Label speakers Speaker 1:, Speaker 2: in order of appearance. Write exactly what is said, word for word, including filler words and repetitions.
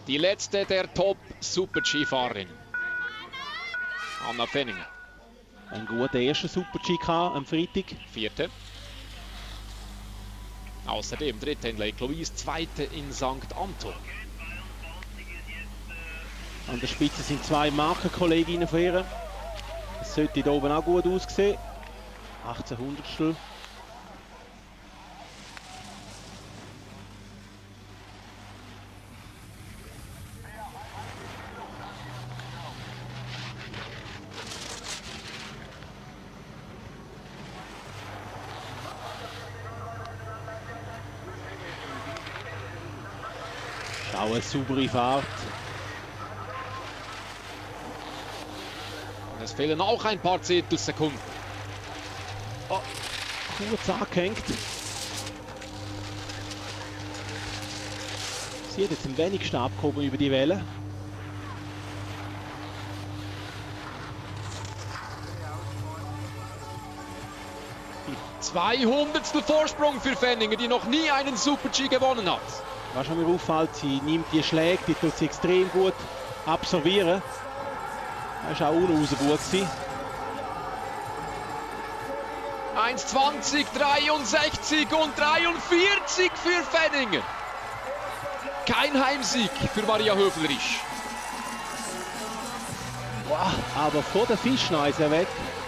Speaker 1: Die letzte der Top-Super-G-Fahrerin. Anna Fenninger.
Speaker 2: Ein guter erster Super-G am Freitag.
Speaker 1: Vierte. Außerdem dritte in Lake Louise, zweite in Sankt Anton.
Speaker 2: An der Spitze sind zwei Markenkolleginnen von ihr. Es sollte hier oben auch gut aussehen. achtzehn Hundertstel. Auch eine saubere Fahrt.
Speaker 1: Es fehlen auch ein paar Zehntelsekunden.
Speaker 2: Oh, kurz angehängt. Sie hat jetzt am wenigsten abgehoben über die Welle.
Speaker 1: zweihundertstel Vorsprung für Fenninger, die noch nie einen Super-G gewonnen hat.
Speaker 2: Was schon mir auffällt, sie nimmt die Schläge, die tut sie extrem gut absorbieren. Das war auch unten raus gut gewesen.
Speaker 1: eins zwanzig dreiundsechzig und dreiundvierzig für Fenninger. Kein Heimsieg für Maria Höflerisch.
Speaker 2: Wow, aber vor der Fischneise weg.